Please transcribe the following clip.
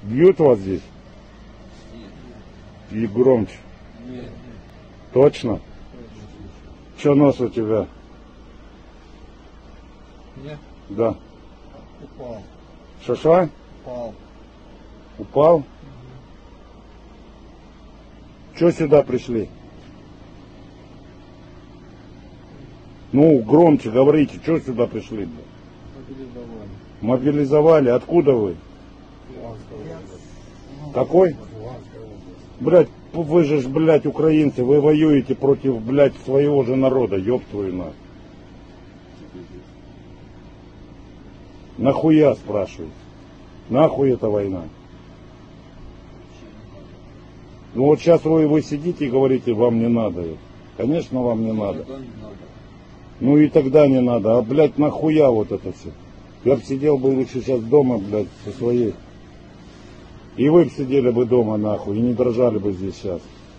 Бьют вас здесь? И громче. Нет. Точно? Че нос у тебя? Нет. Да. Упал. Шаша? Упал. Упал? Че сюда пришли? Ну, громче говорите, что сюда пришли? Мобилизовали. Мобилизовали. Откуда вы? Луганская область. Какой? Луганская область. Блядь, вы же, блядь, украинцы, вы воюете против, блядь, своего же народа, ёб твою нахуй. Нахуя, спрашиваю? Нахуй эта война? Ну вот сейчас вы сидите и говорите, вам не надо это. Конечно, вам не надо. Ну и тогда не надо. А, блядь, нахуя вот это все? Я бы сидел бы лучше сейчас дома, блядь, со своей. И вы бы сидели бы дома, нахуй, и не дрожали бы здесь сейчас.